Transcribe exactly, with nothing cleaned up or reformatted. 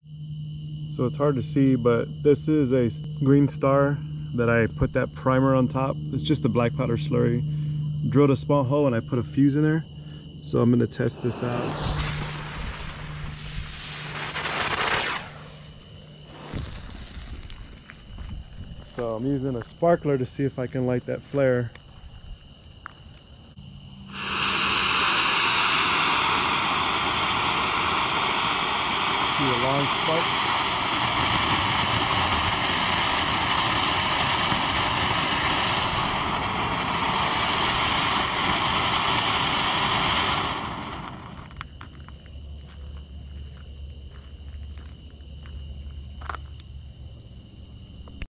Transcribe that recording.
So it's hard to see, but this is a green star that I put that primer on top. It's just a black powder slurry. Drilled a small hole and I put a fuse in there. So I'm gonna test this out. So I'm using a sparkler to see if I can light that flare. See a long spark.